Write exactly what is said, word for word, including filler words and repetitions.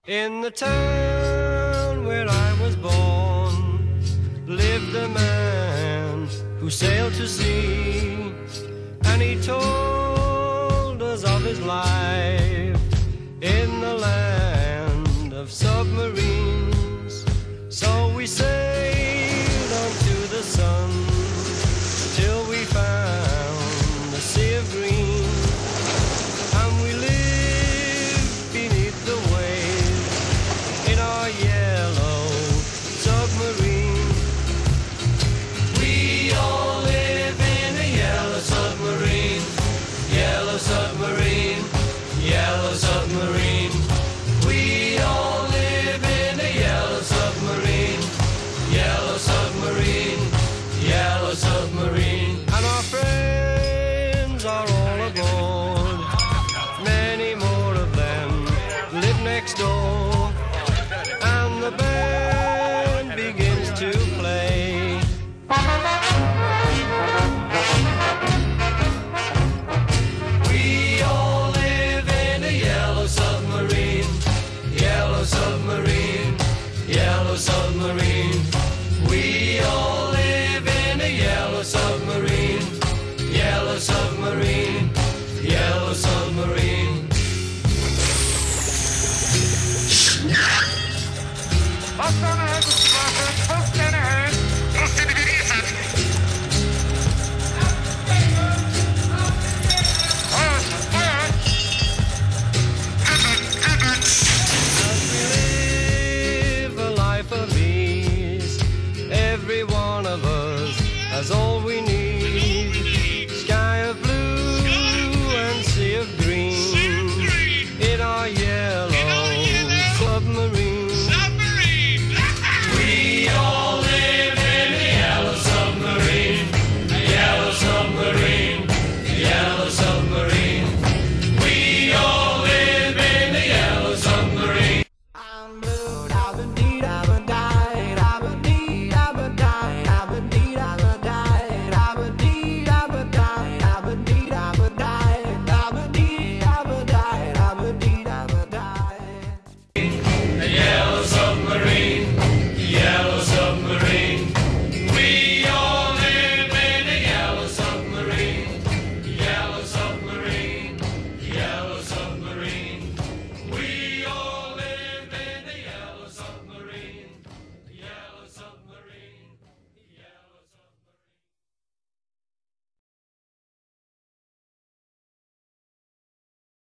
In the town where I was born lived a man who sailed to sea, and he told us of his life in the land of submarines. So we sailed on to the sun till we found the sea of green, and we lived beneath the waves in our yellow submarine. We all live in a yellow submarine, yellow submarine, yellow submarine. We all live in a yellow submarine, yellow submarine, yellow submarine. And our friends are all aboard, many more of them live next door, and the band begins to play. We all live in a yellow submarine, yellow submarine, yellow submarine. We all live in a yellow submarine, yellow submarine, yellow submarine. What's gonna happen?